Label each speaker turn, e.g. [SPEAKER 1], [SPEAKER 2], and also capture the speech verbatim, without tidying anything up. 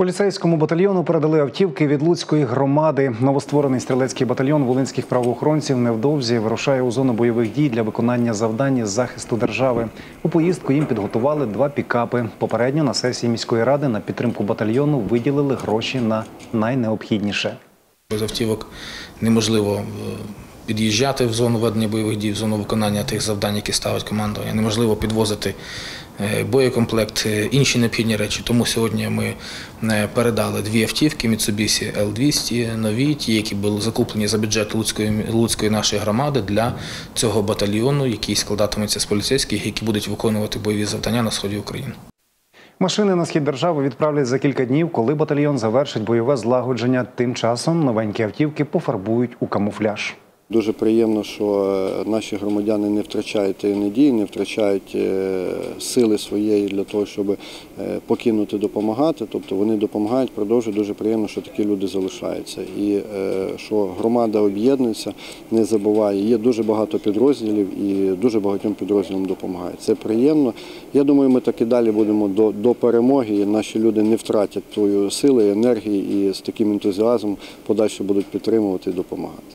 [SPEAKER 1] Поліцейському батальйону передали автівки від Луцької громади. Новостворений стрілецький батальйон волинських правоохоронців невдовзі вирушає у зону бойових дій для виконання завдань із захисту держави. У поїздку їм підготували два пікапи. Попередньо на сесії міської ради на підтримку батальйону виділили гроші на найнеобхідніше.
[SPEAKER 2] З автівок неможливо під'їжджати в зону ведення бойових дій, в зону виконання тих завдань, які ставить командування. Неможливо підвозити боєкомплект, інші необхідні речі. Тому сьогодні ми передали дві автівки Mitsubishi Ел двісті, нові, ті, які були закуплені за бюджет Луцької, Луцької нашої громади для цього батальйону, який складатиметься з поліцейських, які будуть виконувати бойові завдання на сході України.
[SPEAKER 1] Машини на схід держави відправлять за кілька днів, коли батальйон завершить бойове злагодження. Тим часом новенькі автівки пофарбують у камуфляж.
[SPEAKER 3] Дуже приємно, що наші громадяни не втрачають тієї надії, не втрачають сили своєї для того, щоб покинути, допомагати. Тобто вони допомагають, продовжують. Дуже приємно, що такі люди залишаються. І що громада об'єднується, не забуває. Є дуже багато підрозділів і дуже багатьом підрозділам допомагають. Це приємно. Я думаю, ми так і далі будемо до, до перемоги. І наші люди не втратять тої сили, енергії і з таким ентузіазмом подальше будуть підтримувати і допомагати.